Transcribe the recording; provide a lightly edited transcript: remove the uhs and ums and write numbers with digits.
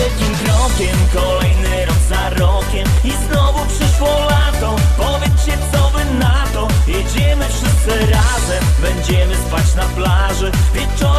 wielkim krokiem, kolejny rok za rokiem i znowu przyszło lato. Powiedzcie, co wy na to? Jedziemy wszyscy razem, będziemy spać na plaży wieczorem.